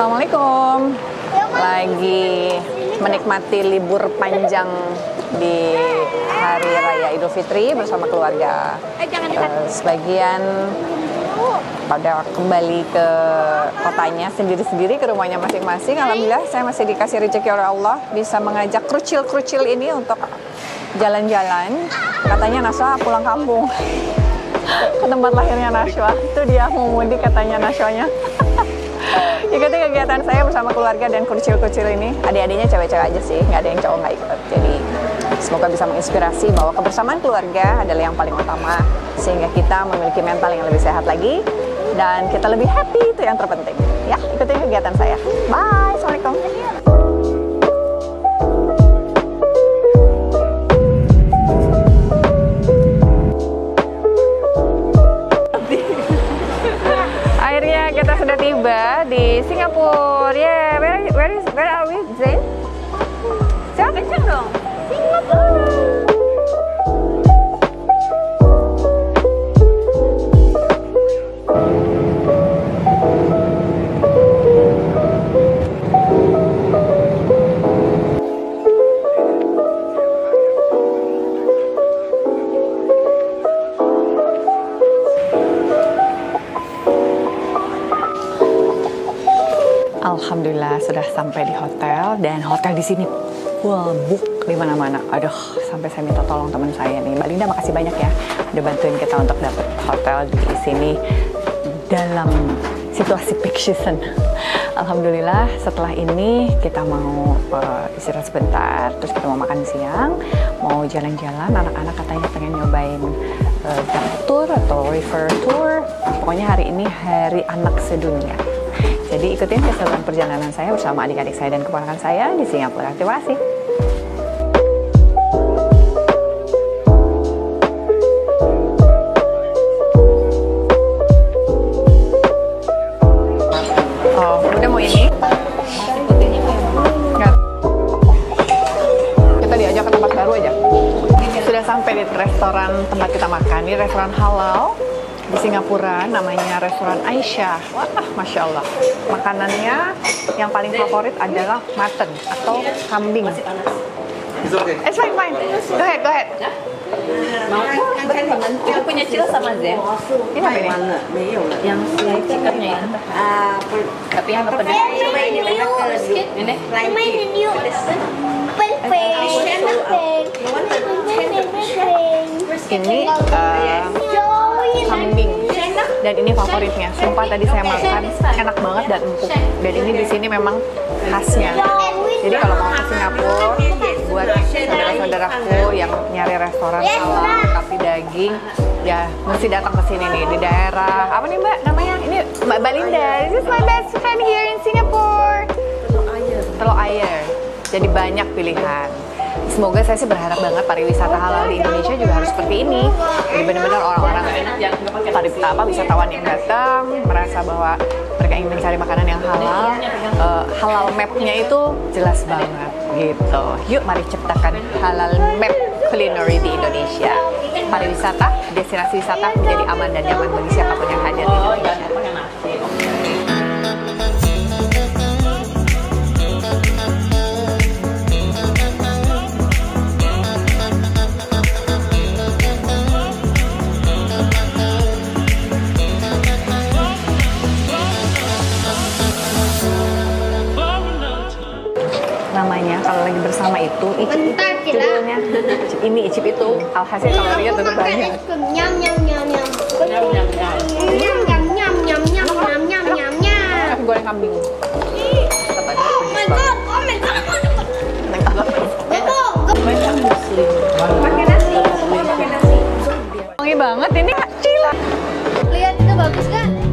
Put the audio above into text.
Assalamualaikum. Lagi menikmati libur panjang di Hari Raya Idul Fitri bersama keluarga. Sebagian pada kembali ke kotanya sendiri-sendiri, ke rumahnya masing-masing. Alhamdulillah saya masih dikasih rezeki oleh Allah bisa mengajak krucil-krucil ini untuk jalan-jalan. Katanya Naswa pulang kampung ke tempat lahirnya Naswa. Itu dia mau mudik katanya Naswanya. Ikuti kegiatan saya bersama keluarga dan krucil-krucil ini. Adik-adiknya cewek-cewek aja sih, nggak ada yang cowok nggak ikut. Jadi semoga bisa menginspirasi bahwa kebersamaan keluarga adalah yang paling utama, sehingga kita memiliki mental yang lebih sehat lagi dan kita lebih happy, itu yang terpenting. Ya, ikuti kegiatan saya. Bye, Assalamualaikum. Akhirnya kita sudah tiba di Singapura. Yeah, where are we, Zain? Siapa? Kencang dong. Singapura. Alhamdulillah sudah sampai di hotel, dan hotel di sini full book di mana-mana. Aduh, sampai saya minta tolong teman saya nih, Mbak Linda, makasih banyak ya udah bantuin kita untuk dapat hotel di sini dalam situasi peak season. Alhamdulillah setelah ini kita mau istirahat sebentar, terus kita mau makan siang, mau jalan-jalan. Anak-anak katanya pengen nyobain tour atau river tour. Pokoknya hari ini hari anak sedunia. Jadi ikutin keseruan perjalanan saya bersama adik-adik saya dan keponakan saya di Singapura. Terima kasih. Oh, udah mau ini? Enggak. Kita diajak ke tempat baru aja. Sudah sampai di restoran tempat kita makan. Ini restoran halal di Singapura, namanya restoran Aisyah. Wah, Masya Allah. Makanannya yang paling favorit adalah mutton atau kambing. It's fine. Go ahead. Itu punya Cil sama Zen. Ini apa ini? Yang chickennya itu. Tapi yang apa nih? Ini. Ini kambing. Dan ini favoritnya. Sumpah tadi saya makan enak banget dan empuk. Dan ini di sini memang khasnya. Jadi kalau mau ke Singapura, buat saudara-saudaraku yang nyari restoran halal tapi daging, ya mesti datang ke sini nih, di daerah apa nih Mbak namanya? Ini Mbak Balinda. This is my best friend here in Singapore. Teluk Ayer. Jadi banyak pilihan. Semoga, saya sih berharap banget pariwisata halal di Indonesia juga harus seperti ini. Jadi benar-benar orang-orang wisatawan yang datang merasa bahwa mereka ingin mencari makanan yang halal. Halal map-nya itu jelas banget gitu. Yuk mari ciptakan halal map culinary di Indonesia. Pariwisata, destinasi wisata menjadi aman dan nyaman bagi siapapun yang hadir di Indonesia. Namanya kalau lagi bersama itu icip judulnya. Ini icip itu, alhasil kalorinya tetap banyak. Goreng kambing. Pakai nasi. Wangi banget ini kecil. Lihat itu bagus kan?